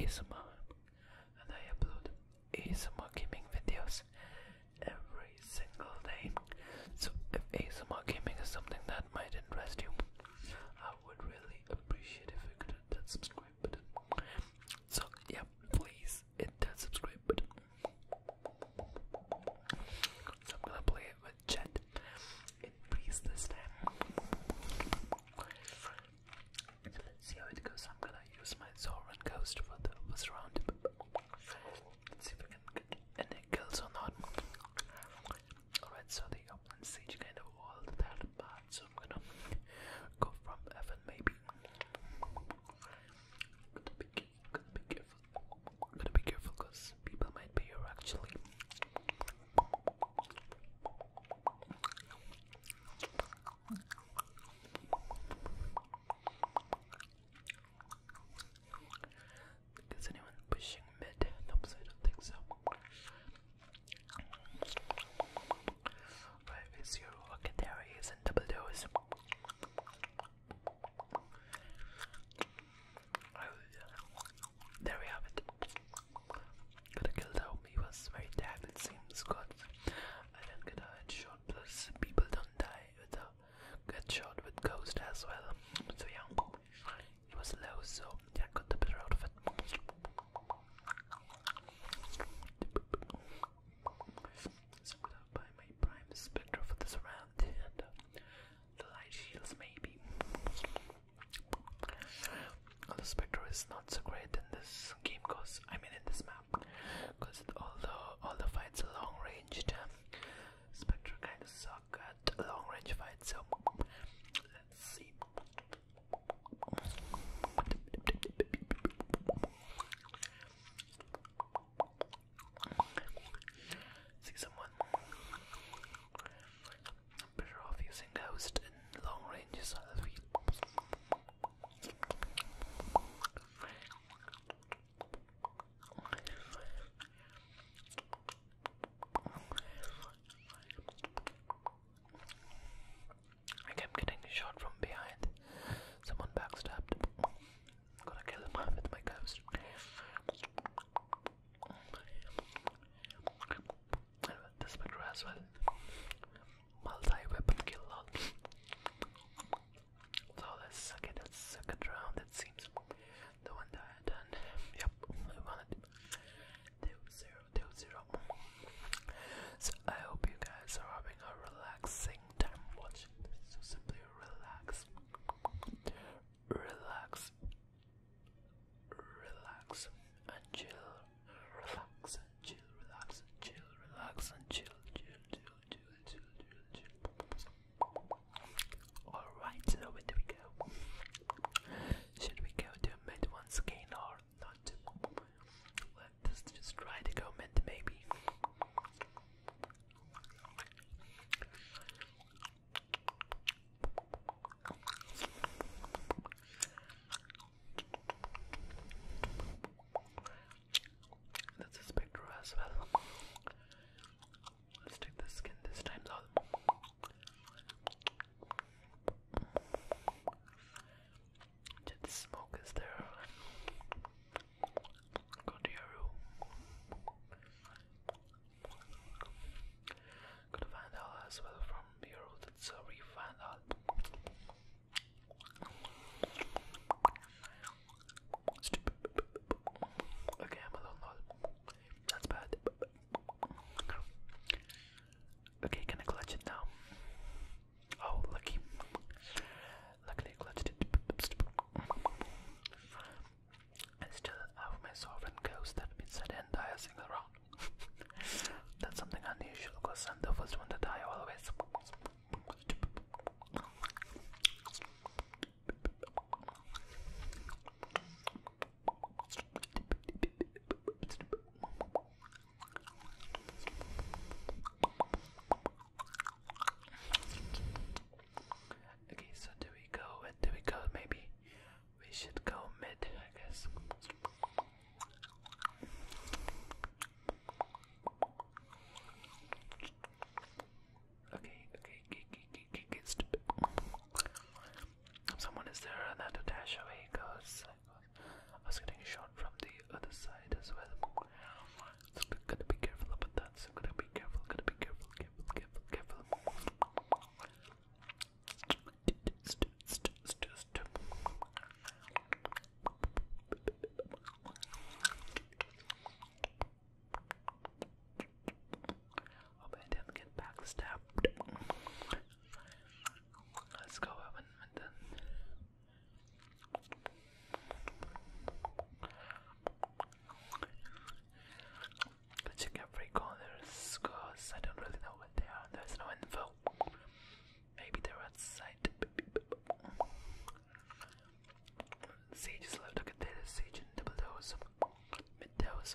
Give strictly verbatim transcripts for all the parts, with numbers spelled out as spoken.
S M R, and I upload A S M R gaming videos every single day. So if A S M R gaming is something that might interest you, I would really appreciate if you could hit that subscribe button. So yeah, please hit that subscribe button. So I'm gonna play it with chat in breeze this time. So let's see how it goes. I'm gonna use my Zoran Ghost for the first round. Let's see if we can get any kills or not. Alright, so the open siege kind of walled that bad, so I'm gonna go from Evan maybe. Gotta be, gotta be careful. Gotta be careful because people might be here actually. Is anyone pushing mid? Nope, I don't think so. Right, is your okay, there he is in double doors. There we have it. Got a kill though. He was very tagged, it seems. Good. I didn't get a headshot, plus people don't die with a good shot with Ghost as well. So yeah, he was low, so yeah, got the better out of it. So I'm gonna buy my Prime Spectre for this round and uh, the light shields maybe. Well, the Spectre is not so great in this game, cause I mean in this map, cause all the all the fights are long ranged. Spectre kind of suck at long range fights, so let's see. See someone. I'm better off using Ghost in long ranges, I feel. I kept getting shot from behind. Someone backstabbed. Gonna kill him with my Ghost. And with the Spectre as well. Multi-weapon kill lot. So let's get a second round, it seems. The one died and yep, I won it. two zero, two zero. So I hope you guys are having a relaxing time watching this. So simply relax. Relax. Relax and chill. Relax and chill. Relax and chill. Relax and chill. Chill, chill, chill. first tab. Let's go up and then check every corners because I don't really know what they are. There's no info. Maybe they're outside. Sages left. Look at this. Sage and double dose. Mid dose.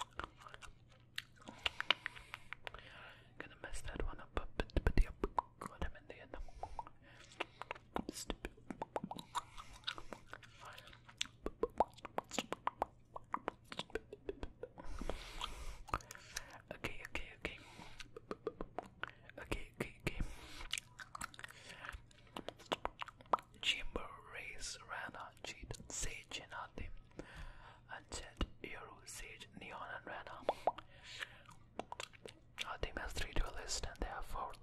Gonna mess that one up, but but yep, got him in the end. Stupid. Okay, okay, okay. Okay, okay, okay. Chamber, Race, Rana, Cheat, Sage, and Adim. Unjet, Hero, Sage, Neon, and Rana. Adim has three duelists and they have four.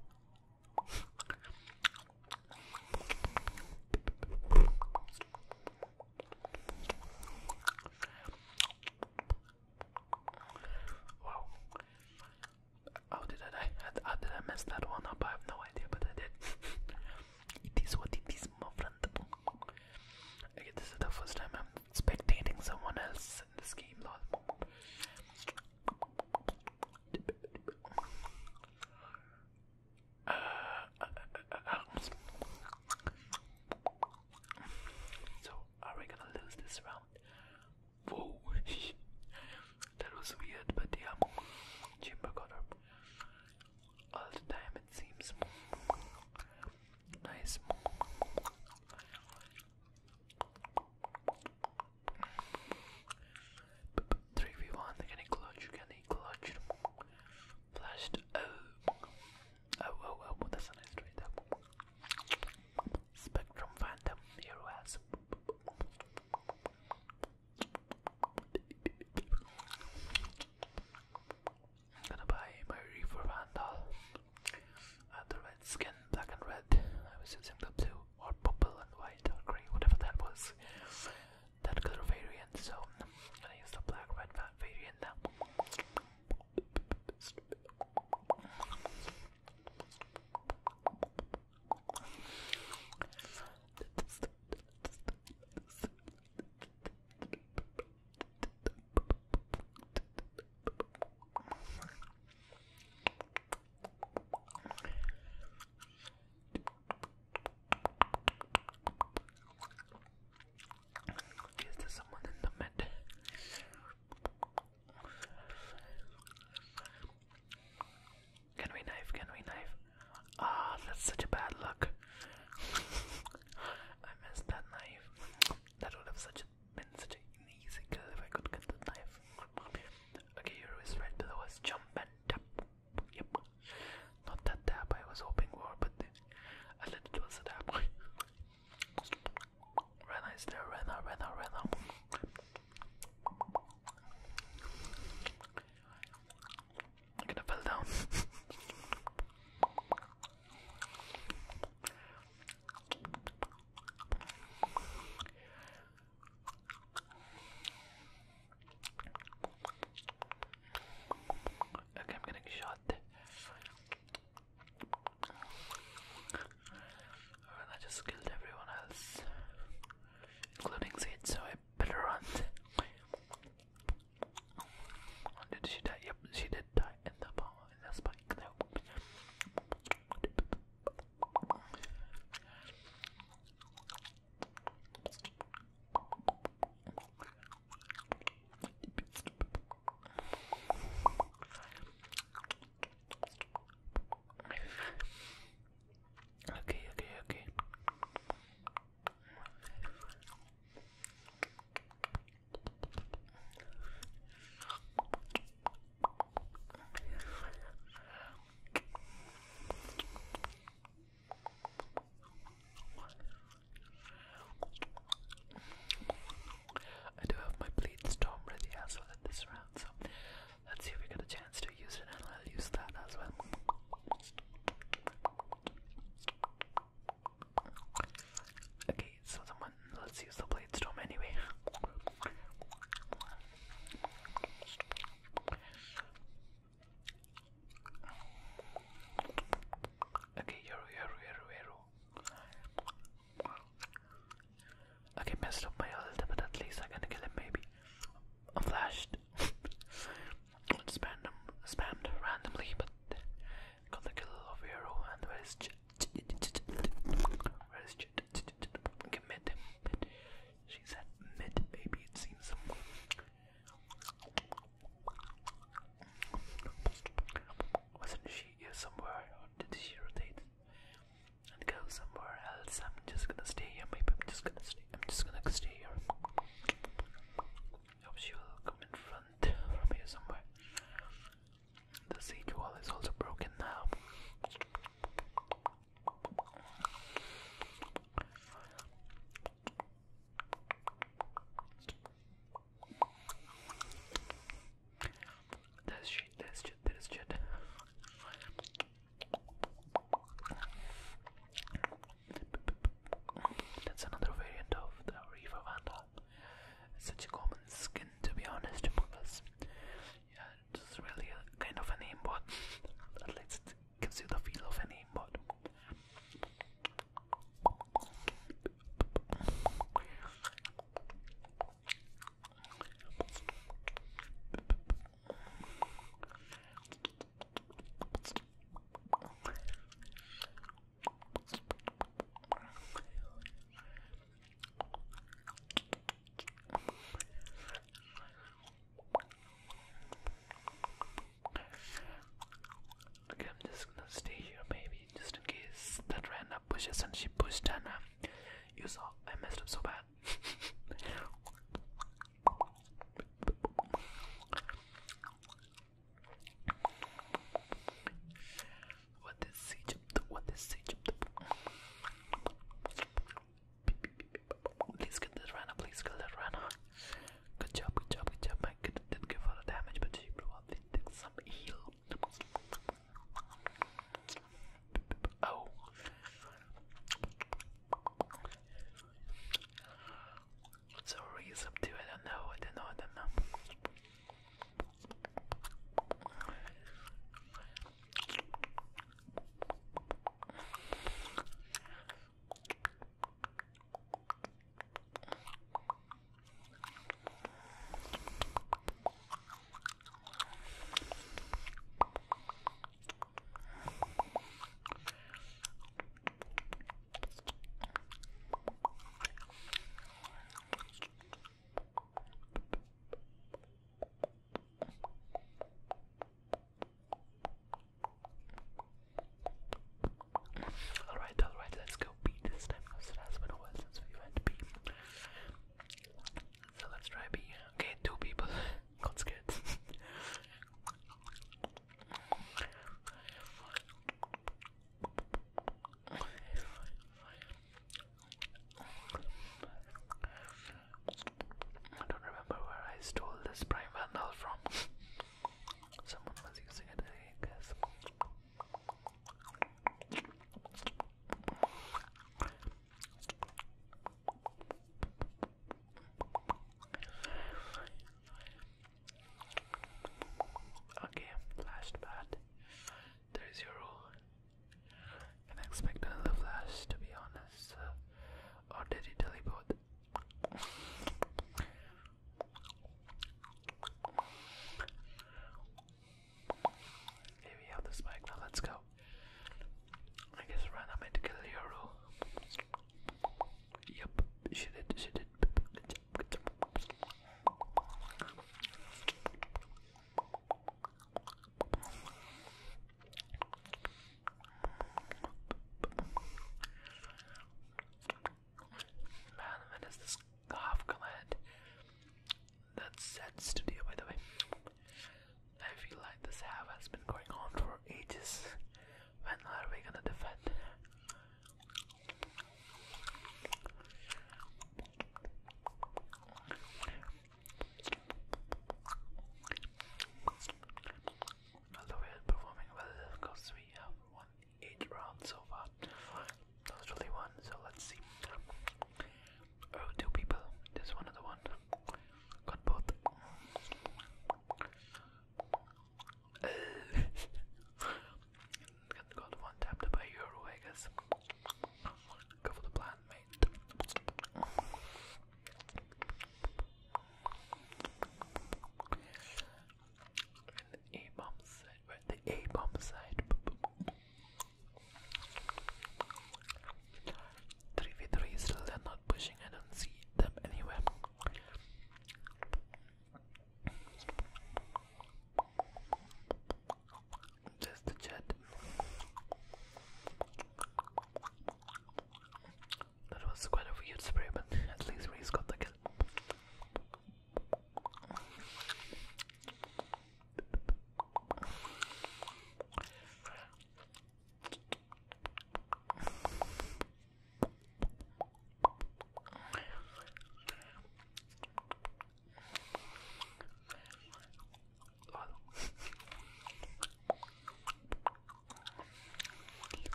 Wow. How did I, how did I mess that one up? I have no idea, but I did. It is what it is, my friend. Okay, this is the first time I'm spectating someone else in this game, lol. is Jet? Where is Jet? Okay, mid. Mid. She said mid, maybe it seems. Wasn't she here somewhere, or did she rotate and go somewhere else? I'm just gonna stay here. Maybe I'm just gonna stay. I'm just gonna stay here. Hope she will come in front from here somewhere. The siege wall is also broken now. There's shit, there's shit, there's shit. That's another variant of the Reaver Vandal. It's such a common skin, to be honest, because yeah, it's really a kind of an aimbot. At least it gives you the feel of an aimbot. Okay, I'm just gonna stay here, maybe just in case that random pushes and she pushed and uh, you saw I messed up so bad. What is siege up the, what is siege up the, please get that rana, please kill that rana. Good job, good job, good job. I did give her a damage, but she probably did some heal. Oh,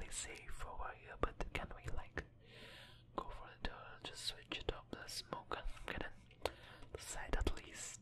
really safe over here, but can we like go for it or just switch it up the smoke and get in the side at least?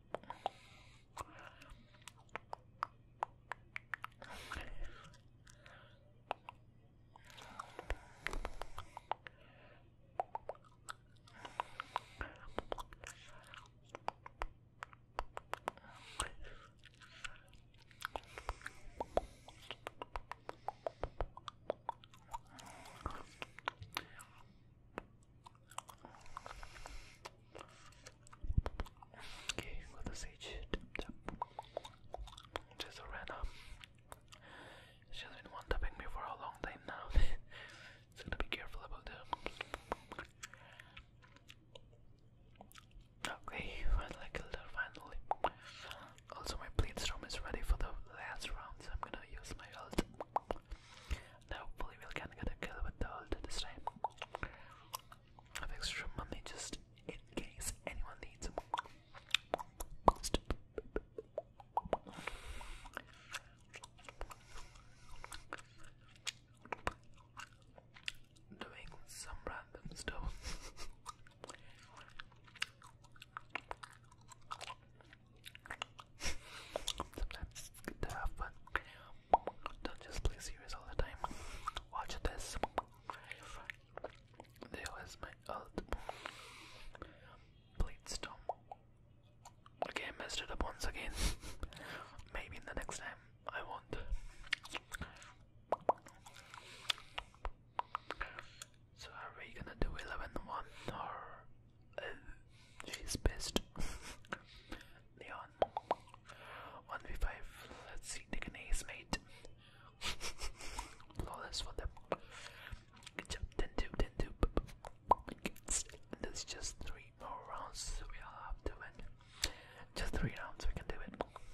Okay, got the sage. Tap, tap. Just a random. She's been one tapping me for a long time now. So gotta be careful about that. Okay, finally killed her, finally. Also my blade storm is ready for the last round, so I'm gonna use my ult. Now hopefully we can get a kill with the ult this time. I have extra money just in case anyone needs them. Doing some random stuff. Sometimes it's good to have fun. Don't just play serious all the time. Watch this. There was my ult. Blade storm. Okay, I messed it up once again. Maybe the next time I won't. So are we gonna do eleven one or uh, she's pissed? Leon. one v five. Let's see, take an ace, mate. Flawless for them. Good job. ten two, ten two. There's just three more rounds, so we'll have to win. Just three rounds, we can do it.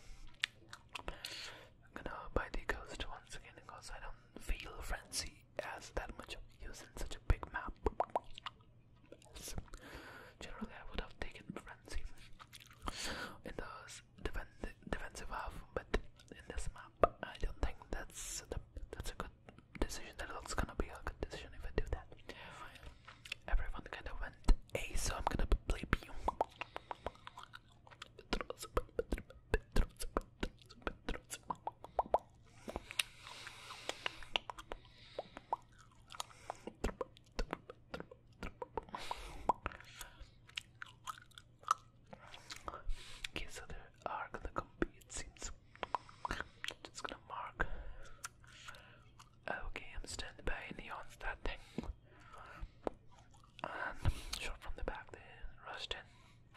I'm gonna buy the ghost once again because I don't feel frenzy as that much of use in such a big map. So, generally, I would have taken frenzy in the defen defensive half, but in this map, I don't think that's the, that's a good decision. That looks gonna be a good decision if I do that. Everyone kind of went A, so I'm gonna play B. Okay, so they are gonna compete, it seems. Just gonna mark. Okay, I'm standing by Neon's that thing. And shot from the back, they rushed in.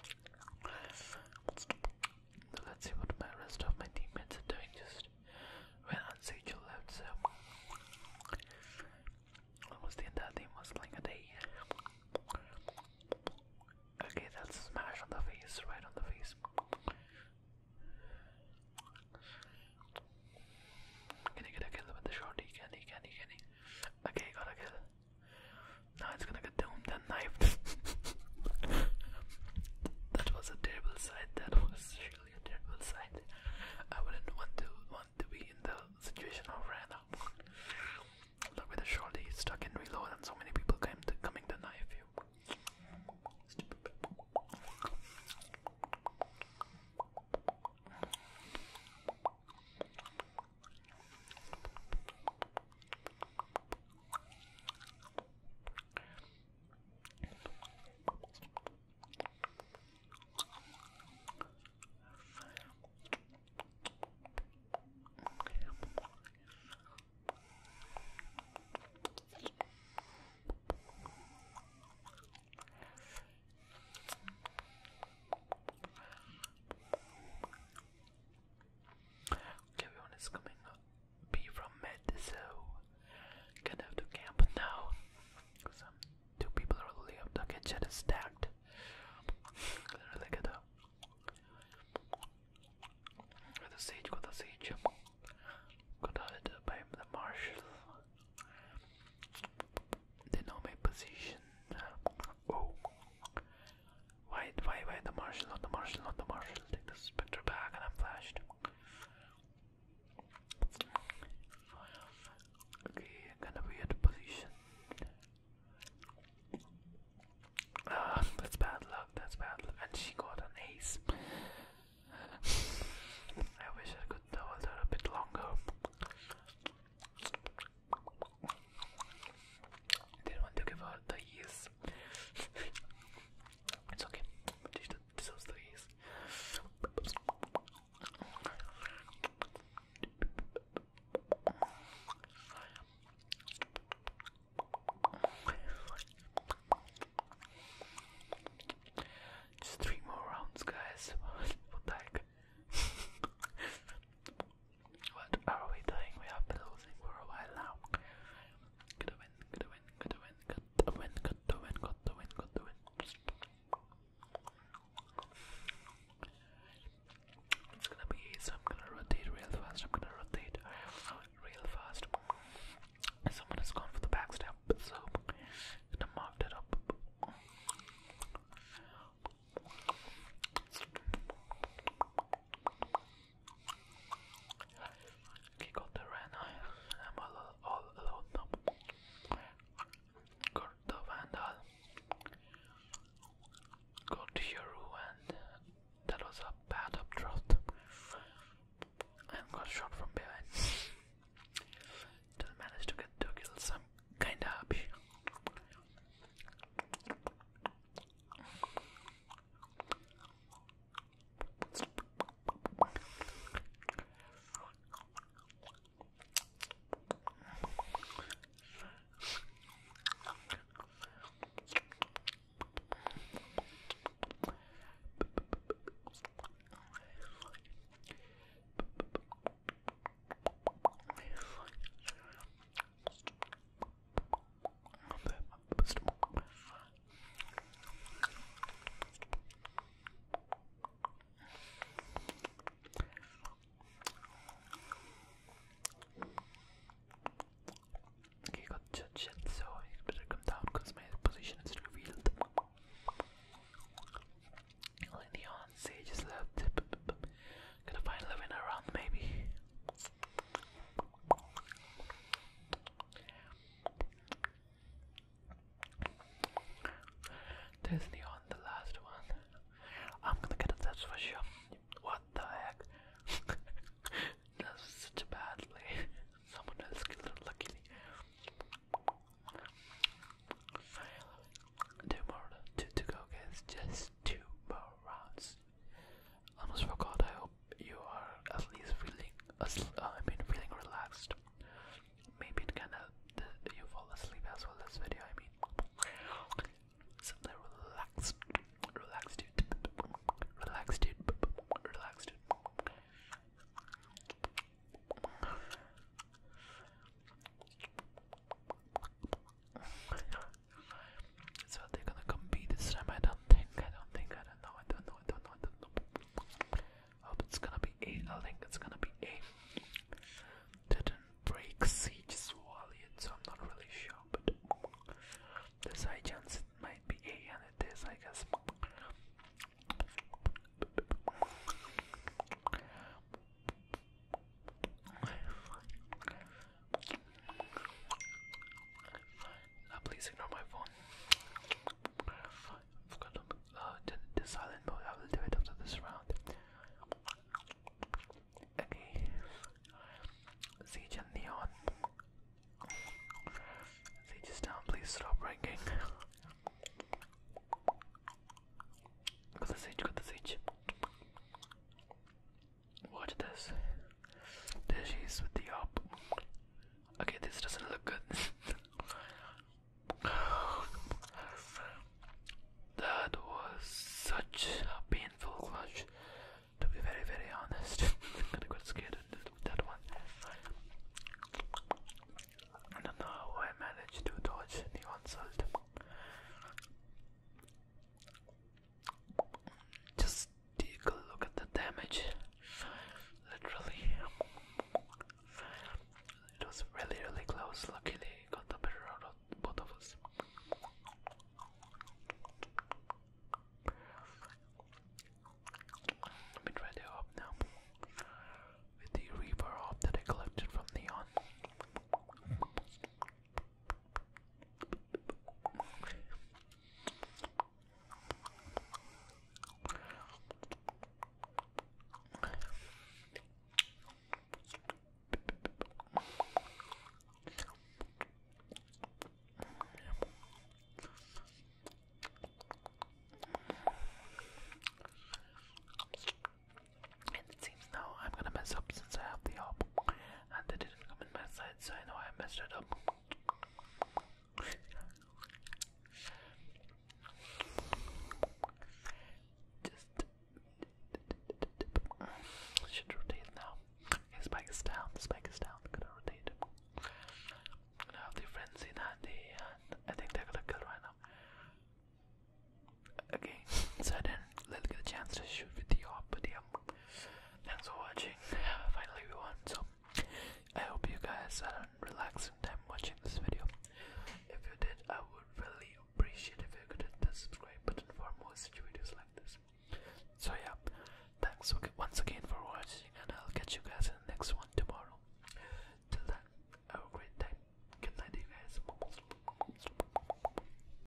So let's see what my rest of my teammates are doing. Just when Unsage left, so almost the entire team was playing at A. Okay, that's a smash on the face, right on the face. Can he get a kill with the shorty? Can he, can he, can he? Okay, got a kill. Now it's gonna get doomed and knifed. That was a terrible sight. That was really a terrible sight. I wouldn't want to want to be in the situation of Rana. Look, with the shorty stuck in reload and so many people came to, coming to knife you. Everyone is coming up B from mid, so gonna have to camp now. Some two people are really up. The kitchen is stacked. Really good up. Got the sage, got the sage. Got hit by the marshal. They know my position. Oh. Why, why, why the marshal, not the marshal, not the marshal. Take the spectre back and I'm flashed. Okay, I'm is Neon the last one? I'm gonna get it, that's for sure. What the heck? That's such a bad play. Someone else killed him luckily. Two more, two to go, guys. Just two more rounds. Almost forgot. I hope you are at least feeling, uh, I mean, feeling relaxed. Maybe it can help the, you fall asleep as well. This video, I mean, simply relax, relax, dude, relax, dude, relax, dude. So they're gonna compete this time. I don't think. I don't think. I don't know. I don't know. I don't know. I don't know. Hope it's gonna be A. I think it's gonna be A. Didn't break C, just swallow it. So I'm not really sure, but there's a high chance it might be A, and it is, I guess. Now please ignore my phone. I've got uh, the, the silent mode. I will do it after this round. Okay. Siege and Neon. Siege is down. Please stop ranking.